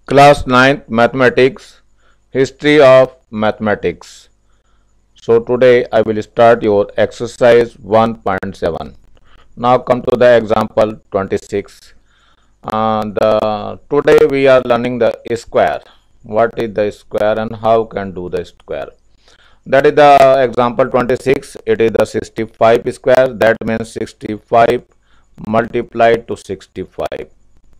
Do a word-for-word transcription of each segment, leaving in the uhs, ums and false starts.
Class ninth Mathematics, History of Mathematics. So today I will start your exercise one point seven. Now come to the example twenty-six. Uh, the, today we are learning the square. What is the square and how can do the square? That is the example twenty-six. It is the sixty-five square. That means sixty-five multiplied to sixty-five.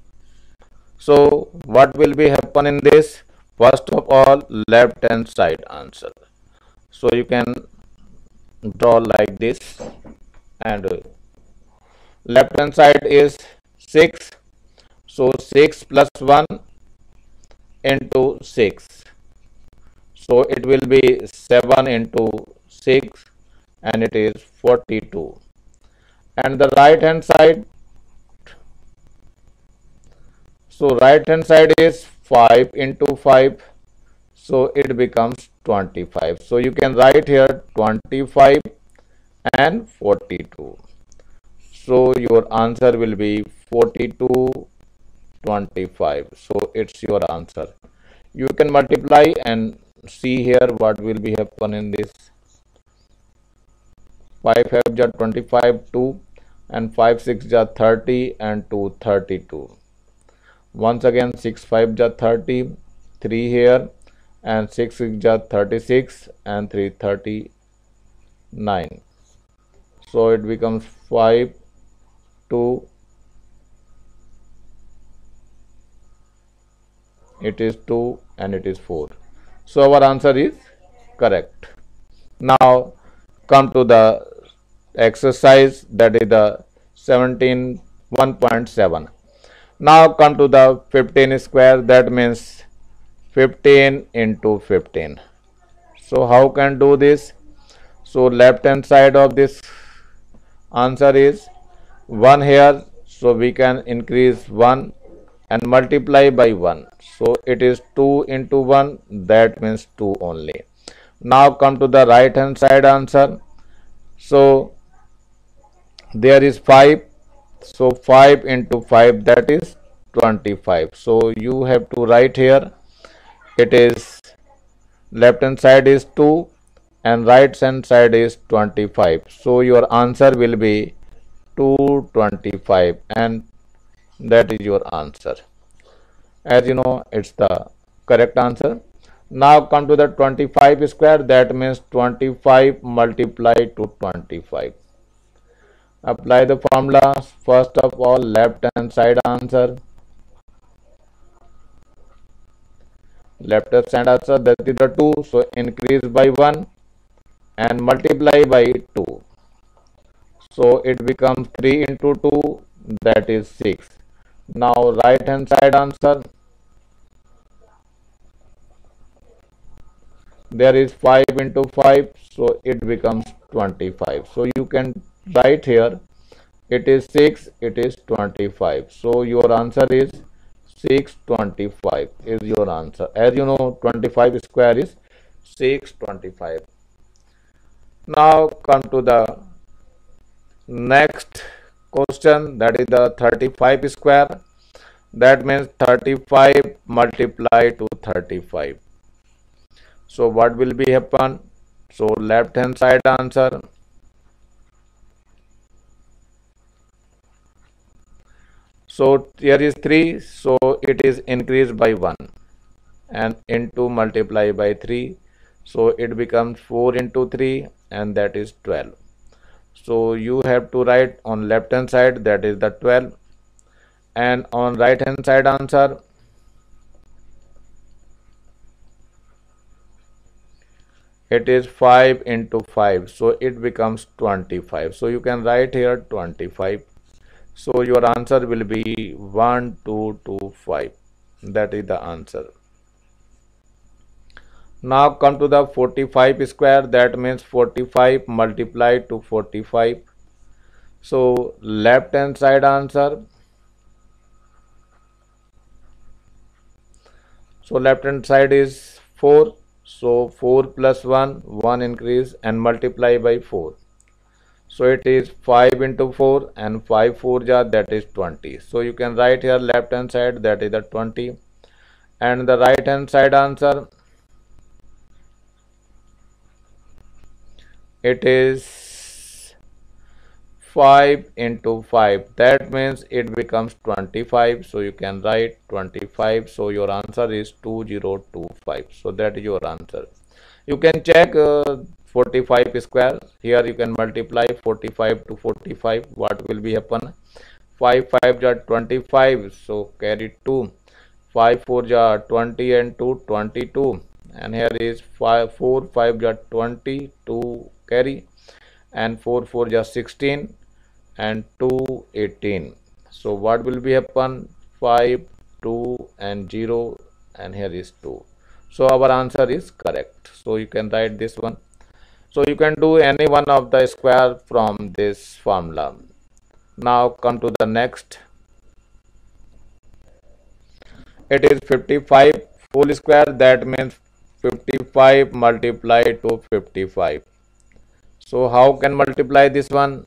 So what will be happen in this? First of all, left hand side answer. So you can draw like this, and left hand side is six. So six plus one into six. So it will be seven into six, and it is forty-two. And the right hand side, so right hand side is five into five. So it becomes twenty-five. So you can write here twenty-five and forty-two. So your answer will be forty-two, twenty-five. So it's your answer. You can multiply and see here what will be happen in this. five five ja twenty-five, two, and five six ja thirty, and two thirty-two. Once again six five ja thirty, three here, and six six ja thirty-six, and three thirty-nine. So it becomes five, two, it is two, and it is four. So our answer is correct. Now come to the exercise, that is the seventeen one point seven. Now come to the fifteen square. That means fifteen into fifteen. So how can do this? So left hand side of this answer is one here. So we can increase one and multiply by one. So it is two into one. That means two only. Now come to the right hand side answer. So there is five. So five into five, that is twenty-five. So you have to write here, it is left hand side is two and right hand side is twenty-five. So your answer will be two twenty-five, and that is your answer. As you know, it's the correct answer. Now come to the twenty-five square. That means twenty-five multiplied to twenty-five. Apply the formula. First of all, left hand side answer. Left hand side answer, that is the two. So increase by one and multiply by two. So it becomes three into two, that is six. Now right hand side answer. There is five into five. So it becomes twenty-five. So you can write here, it is six, it is twenty-five. So your answer is six twenty-five is your answer. As you know, twenty-five square is six twenty-five. Now come to the next question, that is the thirty-five square. That means thirty-five multiplied to thirty-five. So what will be happen? So left hand side answer. So here is three, so it is increased by one and into multiply by three. So it becomes four into three, and that is twelve. So you have to write on left hand side, that is the twelve, and on right hand side answer, it is five into five. So it becomes twenty-five. So you can write here twenty-five. So your answer will be one two two five. That is the answer. Now come to the forty-five square. That means forty-five multiplied to forty-five. So left hand side answer. So left hand side is four. So four plus one, one increase and multiply by four. So it is five into four, and five four ja, that is twenty. So you can write here left hand side, that is the twenty, and the right hand side answer, it is five into five. That means it becomes twenty-five. So you can write twenty-five. So your answer is two thousand twenty-five. So that is your answer. You can check uh, forty-five square. Here you can multiply forty-five to forty-five. What will be happen? five five are twenty-five. So carry two. five four are twenty and two twenty-two. And here is five four five are twenty, two carry, and four four are sixteen and two eighteen. So what will be happen? five, two and zero, and here is two. So our answer is correct. So you can write this one. So you can do any one of the square from this formula. Now come to the next. It is fifty-five whole square. That means fifty-five multiplied to fifty-five. So how can multiply this one?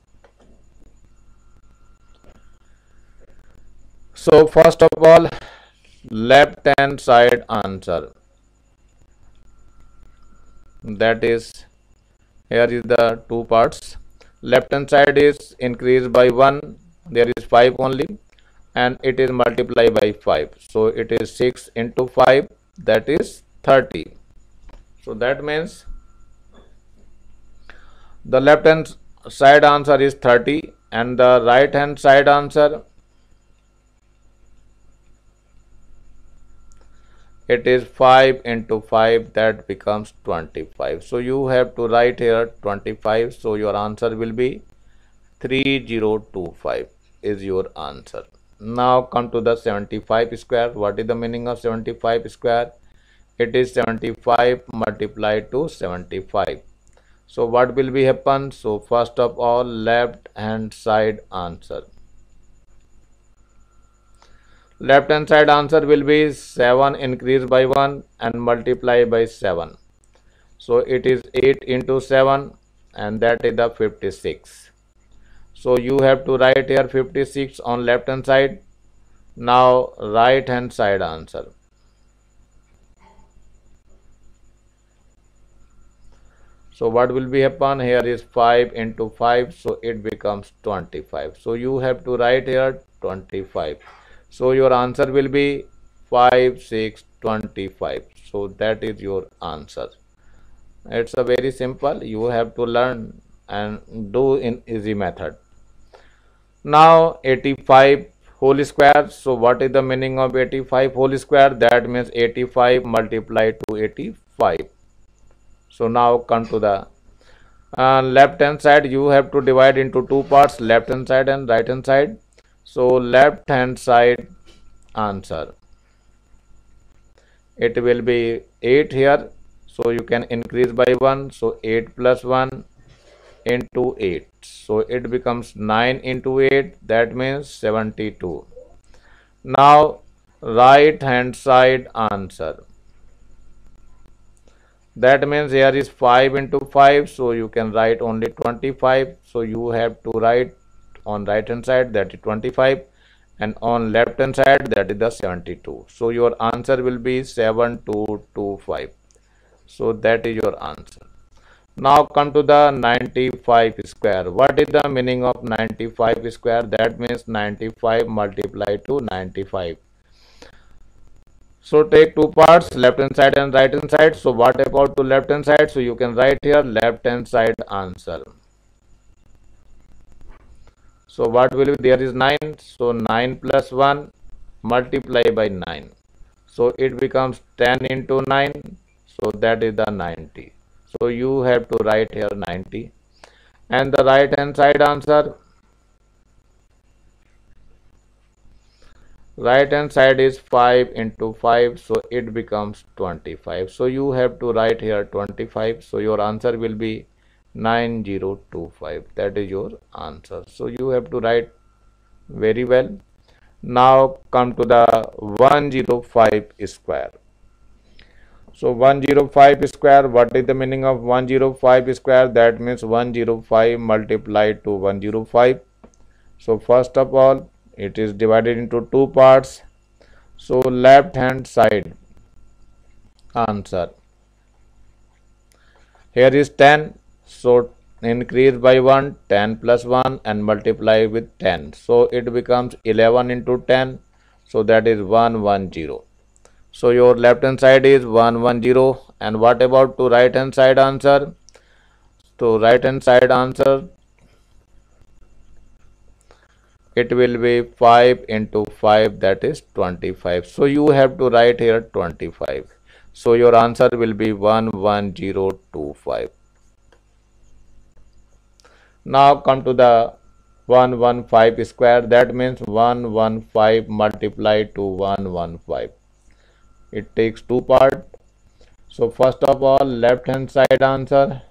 So first of all, left hand side answer, that is, here is the two parts. Left hand side is increased by one, there is five only, and it is multiplied by five. So it is six into five, that is thirty. So that means the left hand side answer is thirty, and the right hand side answer, it is five into five, that becomes twenty-five. So you have to write here twenty-five. So your answer will be three thousand twenty-five is your answer. Now come to the seventy-five square. What is the meaning of seventy-five square? It is seventy-five multiplied to seventy-five. So what will be happen? So first of all, left hand side answer. Left hand side answer will be seven increased by one and multiply by seven. So it is eight into seven, and that is the fifty-six. So you have to write here fifty-six on left hand side. Now right hand side answer. So what will be happen? Here is five into five, so it becomes twenty-five. So you have to write here twenty-five. So your answer will be five, six, twenty-five. So that is your answer. It's a very simple. You have to learn and do in easy method. Now eighty-five whole square. So what is the meaning of eighty-five whole square? That means eighty-five multiplied to eighty-five. So now come to the uh, left hand side. You have to divide into two parts, left hand side and right hand side. So left hand side answer, it will be eight here. So you can increase by one. So eight plus one into eight. So it becomes nine into eight. That means seventy-two. Now right hand side answer. That means here is five into five. So you can write only twenty-five. So you have to write on right hand side, that is twenty-five, and on left hand side, that is the seventy-two. So your answer will be seven thousand twenty-five. So that is your answer. Now come to the ninety-five square. What is the meaning of ninety-five square? That means ninety-five multiplied to ninety-five. So take two parts, left hand side and right hand side. So what about to left hand side? So you can write here left hand side answer. So what will be, there is nine. So nine plus one multiply by nine. So it becomes ten into nine. So that is the ninety. So you have to write here ninety. And the right hand side answer. Right hand side is five into five. So it becomes twenty-five. So you have to write here twenty-five. So your answer will be nine thousand twenty-five. That is your answer. So you have to write very well. Now come to the one hundred five square. So one hundred five square, what is the meaning of one hundred five square? That means one hundred five multiplied to one hundred five. So first of all, it is divided into two parts. So left hand side, answer. Here is ten, so increase by one, ten plus one and multiply with ten. So it becomes eleven into ten, so that is one hundred ten. So your left hand side is one hundred ten, and what about to right hand side answer? So right hand side answer, it will be five into five, that is twenty-five. So you have to write here twenty-five. So your answer will be one hundred ten twenty-five. Now come to the one hundred fifteen square, that means one hundred fifteen multiplied to one hundred fifteen. It takes two parts. So first of all, left hand side answer.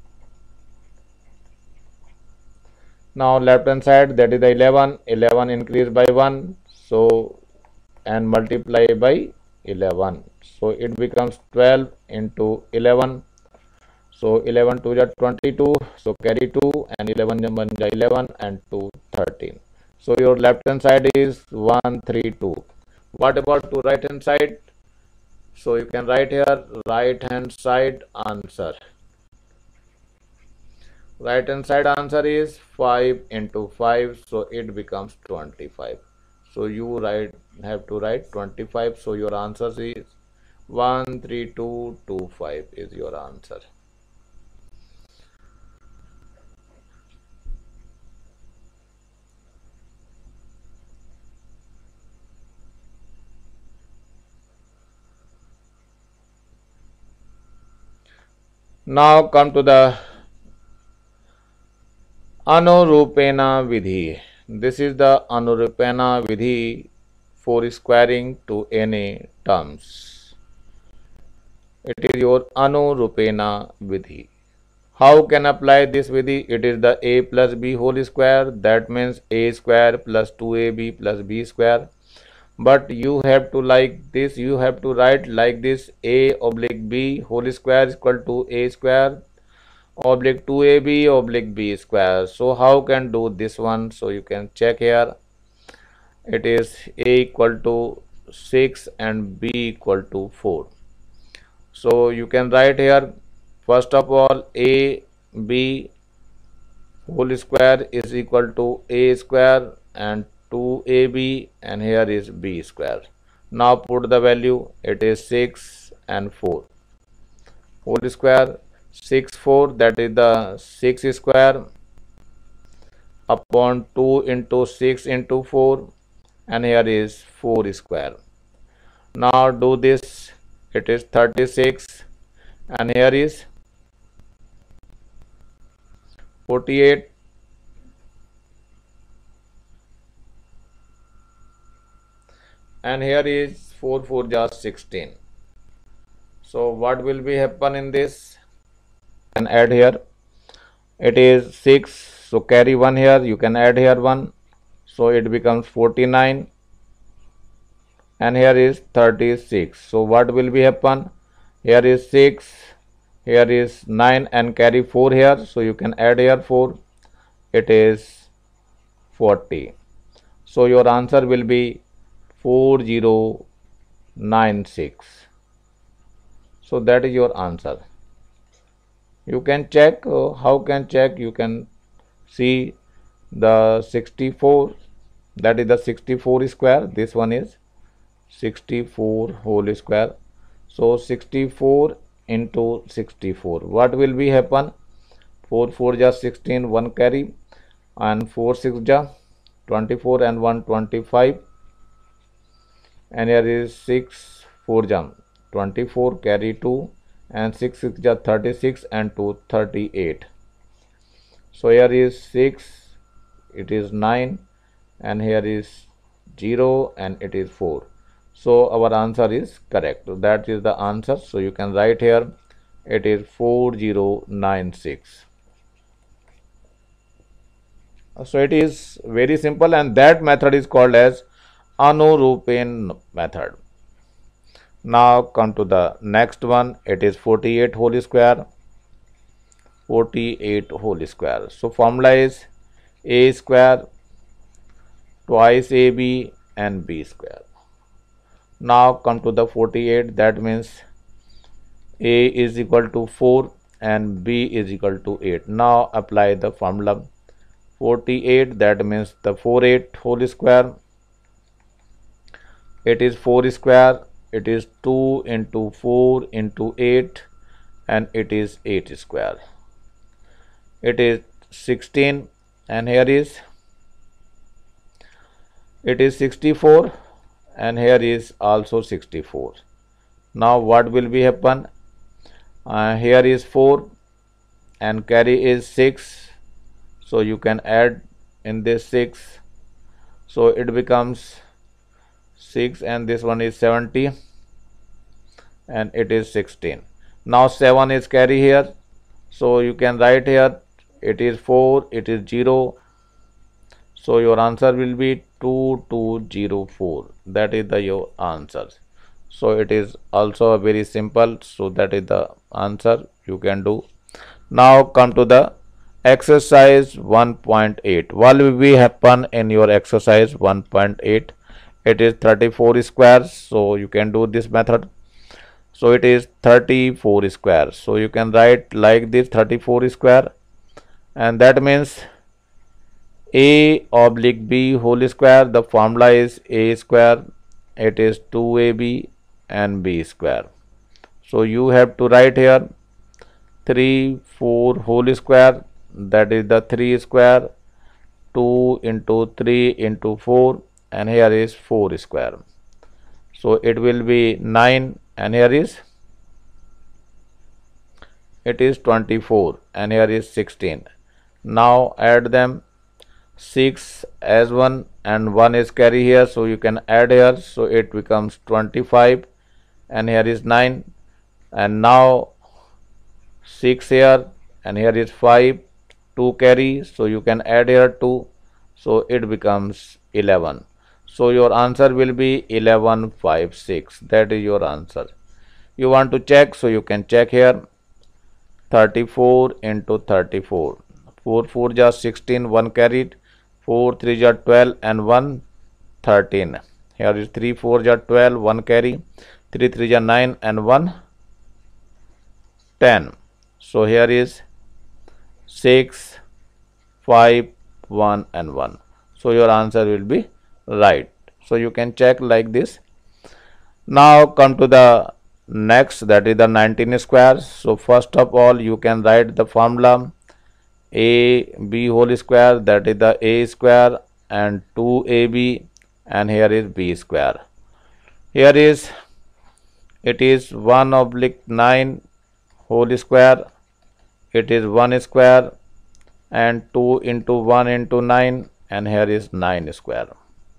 Now left hand side, that is the eleven, eleven increase by one, so and multiply by eleven. So it becomes twelve into eleven. So eleven two is twenty-two, so carry two, and eleven one is eleven, and two thirteen. So your left hand side is one hundred thirty-two. What about to right hand side? So you can write here right hand side answer. Right hand side answer is five into five, so it becomes twenty-five. So you write have to write twenty-five. So your answer is one hundred thirty-two twenty-five is your answer. Now come to the Anurupena Vidhi. This is the Anurupena Vidhi for squaring to any terms. It is your Anurupena Vidhi. How can apply this Vidhi? It is the a plus b whole square, that means a square plus two a b plus b square. But you have to like this, you have to write like this: a oblique b whole square is equal to a square oblique two a b oblique b square. So how can do this one? So you can check here. It is a equal to six and b equal to four. So you can write here, first of all, a b whole square is equal to a square and two a b, and here is b square. Now put the value, it is six and four whole square. six four, that is the six square upon two into six into four, and here is four square. Now do this, it is thirty-six, and here is forty-eight. And here is four four just sixteen. So what will be happen in this? And add here, it is six, so carry one here, you can add here one, so it becomes forty-nine, and here is thirty-six. So what will be happen? Here is six, here is nine, and carry four here, so you can add here four, it is forty. So your answer will be four thousand ninety-six. So that is your answer. You can check, uh, how can check? You can see the sixty-four, that is the sixty-four square, this one is sixty-four whole square. So sixty-four into sixty-four, what will be happen? four four just sixteen, one carry, and four six just twenty-four, and one twenty-five, and here is six four jump twenty-four, carry two, and six six just thirty-six, and two thirty-eight. So here is six, it is nine, and here is zero, and it is four. So our answer is correct. That is the answer. So you can write here, it is four thousand ninety-six. So it is very simple, and that method is called as Anurupen method. Now come to the next one, it is forty-eight whole square. forty-eight whole square. So formula is a square twice ab and b square. Now come to the forty-eight, that means A is equal to four and B is equal to eight. Now apply the formula. forty-eight, that means the forty-eight whole square. It is four square. It is two into four into eight, and it is eight square. It is sixteen, and here is it is sixty-four, and here is also sixty-four. Now what will be happen? Uh, here is four and carry is six, so you can add in this six, so it becomes six, and this one is seventy, and it is sixteen. Now seven is carry here, so you can write here it is four, it is zero, so your answer will be two two zero four. That is the your answer. So it is also very simple, so that is the answer you can do. Now come to the exercise one point eight. What will be happen in your exercise one point eight? It is thirty-four squares, so you can do this method. So it is thirty-four square, so you can write like this thirty-four square, and that means A oblique B whole square. The formula is A square, it is two A B and B square. So you have to write here three four whole square, that is the three square, two into three into four, and here is four square. So it will be nine, and here is it is twenty-four, and here is sixteen. Now add them. six as one and one is carry here, so you can add here, so it becomes twenty-five, and here is nine, and now six here, and here is five, two carry, so you can add here two, so it becomes eleven. So your answer will be eleven five six. That is your answer. You want to check, so you can check here. thirty-four into thirty-four, four four ja sixteen, one carried, four three ja twelve, and one thirteen. Here is three four ja twelve, one carry, three three ja nine, and one ten. So here is six, five, one, and one. So your answer will be right. So you can check like this. Now come to the next, that is the nineteen squares. So first of all you can write the formula A B whole square, that is the A square, and two A B, and here is B square. Here is it is one oblique nine whole square, it is one square, and two into one into nine, and here is nine square.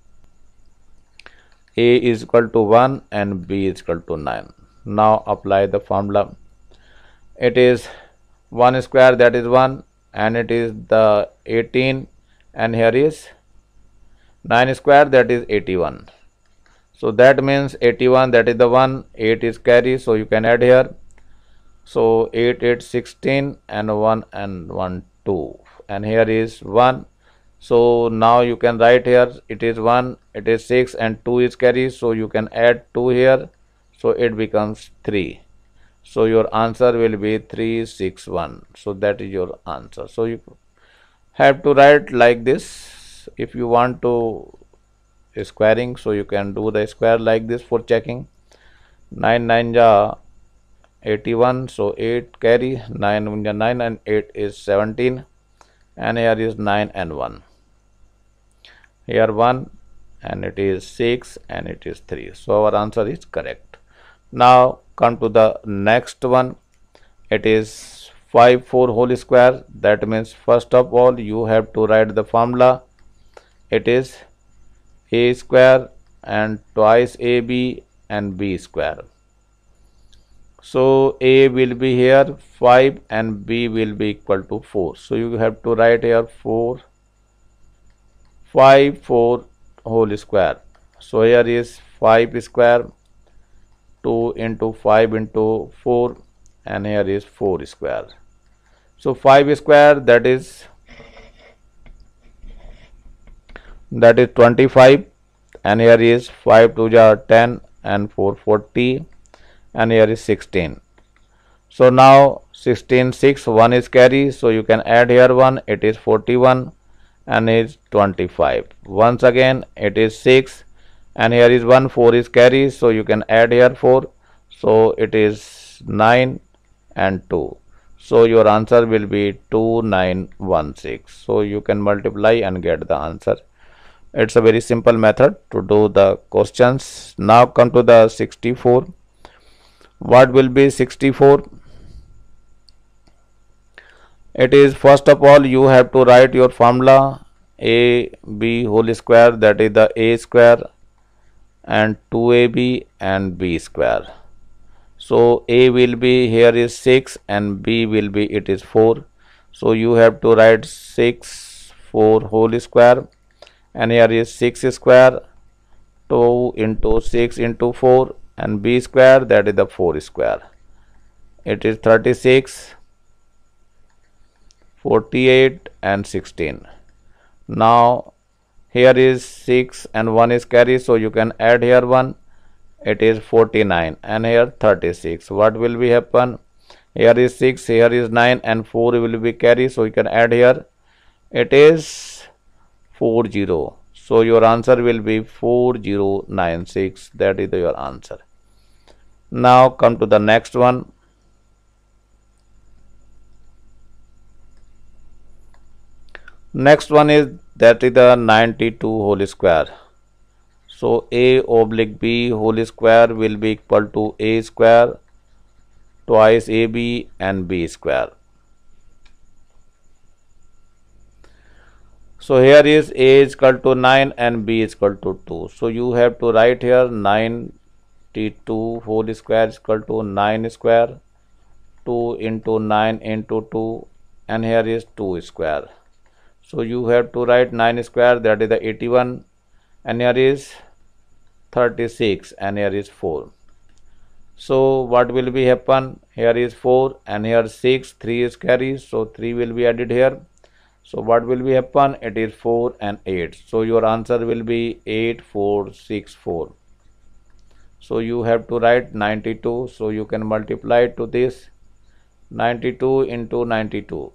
A is equal to one and B is equal to nine. Now apply the formula. It is one square, that is one, and it is the eighteen, and here is nine square, that is eighty-one. So that means eighty-one, that is the one, eight is carry, so you can add here. So eight, eight, sixteen, and one and one, two, and here is one. So now you can write here it is one, it is six, and two is carry, so you can add two here, so it becomes three. So your answer will be three six one. So that is your answer. So you have to write like this. If you want to squaring, so you can do the square like this for checking. nine nine ja eighty-one, so eight carry, nine one ja nine, and eight is seventeen, and here is nine and one. Here one, and it is six, and it is three. So our answer is correct. Now come to the next one. It is five four whole square. That means first of all you have to write the formula. It is A square and twice A B and B square. So A will be here five and B will be equal to four. So you have to write here four, five four whole square. So here is five square, two into five into four, and here is four square. So five square, that is that is twenty-five, and here is five two ja ten, and four forty, and here is sixteen. So now sixteen, six, one is carry, so you can add here one, it is forty-one and is twenty-five. Once again it is six and here is one, four is carry, so you can add here four, so it is nine and two. So your answer will be two nine one six. So you can multiply and get the answer. It's a very simple method to do the questions. Now come to the sixty-four. What will be sixty-four? It is, first of all you have to write your formula a b whole square, that is the a square, and two a b and b square. So a will be, here is six and b will be, it is four. So you have to write six four whole square, and here is six square, two into six into four, and b square, that is the four square. It is thirty-six, forty-eight and sixteen. Now here is six and one is carry, so you can add here one, it is forty-nine, and here thirty-six. What will be happen? Here is six, here is nine and four will be carry, so you can add here, it is forty. So your answer will be four zero nine six. That is your answer. Now come to the next one. Next one is, that is the ninety-two whole square. So a oblique b whole square will be equal to a square twice ab and b square. So here is a is equal to nine and b is equal to two. So you have to write here ninety-two whole square is equal to nine square, two into nine into two, and here is two square. So you have to write nine square, that is the eighty-one, and here is thirty-six and here is four. So what will be happen? Here is four and here six, three is carry, so three will be added here. So what will be happen? It is four and eight. So your answer will be eight four six four. So you have to write ninety-two, so you can multiply to this, ninety-two into ninety-two.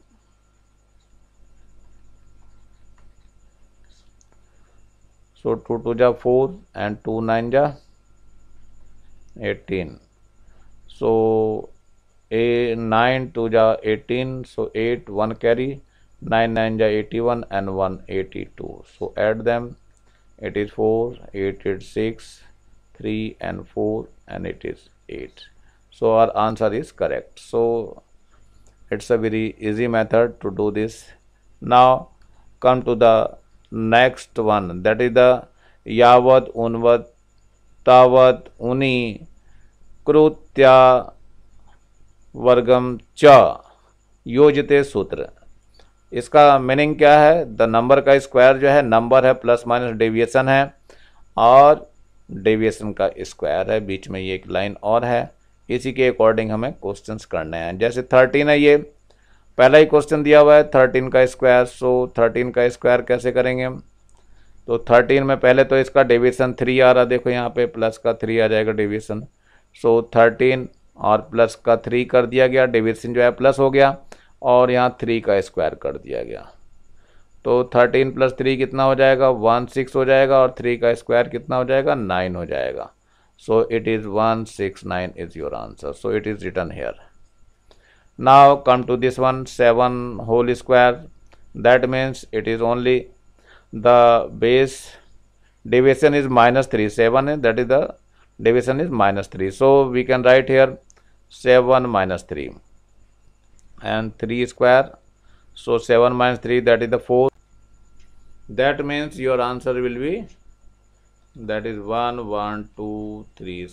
So two two ja four and two nine ja eighteen. So a nine two ja eighteen, so eight, one carry, nine nine ja eighty-one and one eighty-two. So add them, it is four, eight eight six, three and four, and it is eight. So our answer is correct. So it's a very easy method to do this. Now come to the next one, that is the yavat unvat tavat uni कृत्या वर्गम च योजते सूत्र। इसका meaning क्या है? The number का square जो है, number है plus minus deviation है और डेविएशन का स्क्वायर है, बीच में ये एक लाइन और है। इसी के अकॉर्डिंग हमें क्वेश्चंस करने हैं। जैसे थर्टीन है, ये पहला ही क्वेश्चन दिया हुआ है थर्टीन का स्क्वायर। सो थर्टीन का स्क्वायर कैसे करेंगे? तो थर्टीन में पहले तो इसका डेविएशन थ्री आ रहा, देखो यहाँ पे प्लस का थ्री आ जाएगा डेविएशन। सो थर्टीन और प्लस का थ्री कर दिया गया, डेविएशन जो है प्लस हो गया, और यहाँ थ्री का स्क्वायर कर दिया गया। तो थर्टीन प्लस थ्री कितना हो जाएगा? वन सिक्स हो जाएगा, और थ्री का स्क्वायर कितना हो जाएगा? नाइन हो जाएगा। So it is one six nine is your answer. So it is written here. Now come to this one, seven whole square. That means it is only the base deviation is minus three, seven है, that is the deviation is minus three. So we can write here seven minus three and three square. So seven minus three, that is the four. That means your answer will be, that is one, one, two, three.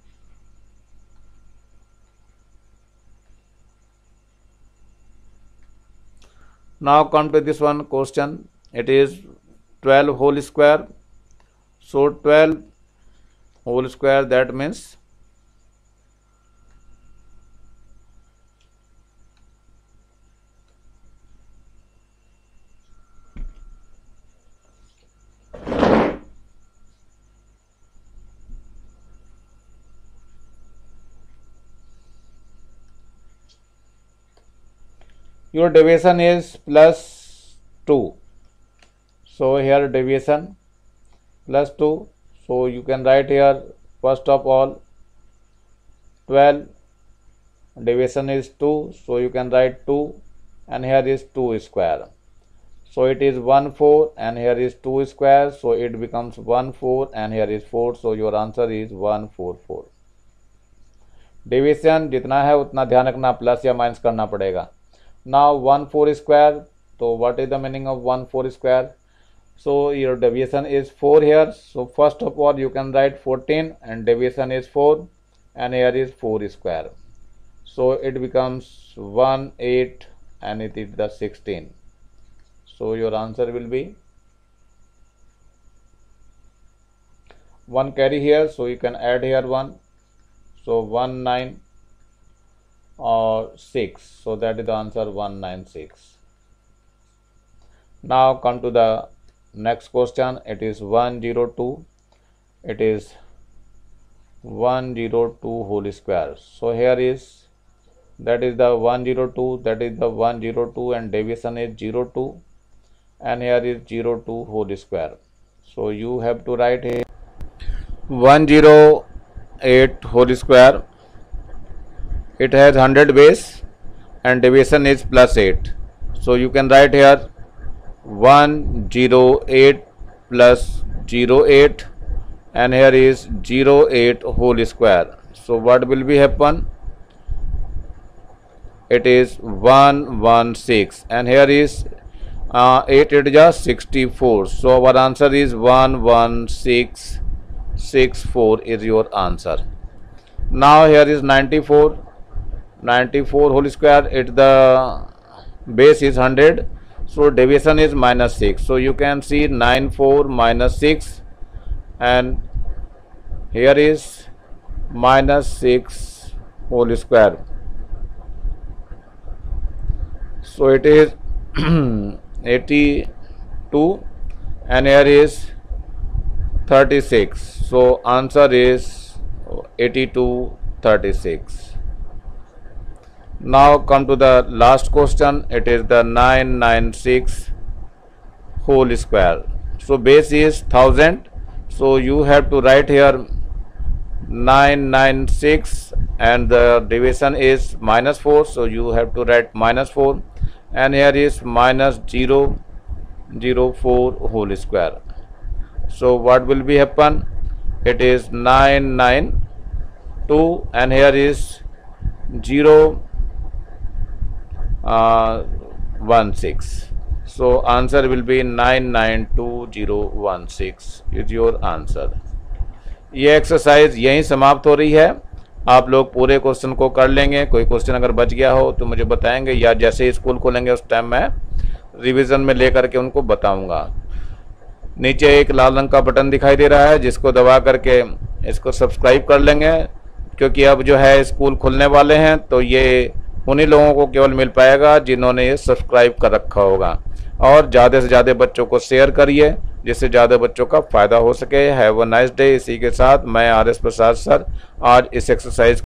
Now come to this one question. It is twelve whole square. So twelve whole square, that means your deviation is plus two. So here deviation plus two. So you can write here first of all twelve, division is two, so you can write two, and here is two square. So it is one four, and here is two square, so it becomes one four, and here is four, so your answer is one four four. Division जितना है उतना ध्यान रखना, plus या minus करना पड़ेगा. Now one four square, तो what is the meaning of one four square? So your deviation is four here. So first of all you can write fourteen, and deviation is four, and here is four square. So it becomes one eight, and it is the sixteen. So your answer will be one carry here. So you can add here one. So one nine or six. So that is the answer one nine six. Now come to the next question. It is one zero two. It is one zero two whole square. So here is, that is the one zero two, that is the one zero two, and deviation is zero two, and here is zero two whole square. So you have to write here one zero eight whole square. It has one hundred base, and deviation is plus eight. So you can write here one zero eight plus zero eight, and here is zero eight whole square. So what will be happen? It is one one six, and here is uh, eight it is sixty-four. So our answer is one one six six four is your answer. Now here is ninety-four. ninety-four whole square. It the base is one hundred. So deviation is minus six. So you can see ninety-four minus six, and here is minus six whole square. So it is eighty-two, and here is thirty-six. So answer is eighty-two thirty-six. Now come to the last question. It is the nine ninety-six whole square. So base is one thousand. So you have to write here nine ninety-six, and the division is minus four. So you have to write minus four, and here is minus zero zero four whole square. So what will be happen? It is nine ninety-two, and here is zero Uh, one six. So answer will be nine nine two zero one six is your answer. ये exercise यहीं समाप्त हो रही है. आप लोग पूरे question को कर लेंगे. कोई क्वेश्चन अगर बच गया हो तो मुझे बताएंगे, या जैसे ही स्कूल खोलेंगे उस टाइम मैं रिवीजन में लेकर के उनको बताऊंगा. नीचे एक लाल रंग का बटन दिखाई दे रहा है, जिसको दबा करके इसको सब्सक्राइब कर लेंगे, क्योंकि अब जो है स्कूल खुलने वाले हैं, तो ये उन्हीं लोगों को केवल मिल पाएगा जिन्होंने ये सब्सक्राइब कर रखा होगा. और ज़्यादा से ज़्यादा बच्चों को शेयर करिए, जिससे ज़्यादा बच्चों का फ़ायदा हो सके. Have a nice day. इसी के साथ मैं आर एस प्रसाद सर आज इस एक्सरसाइज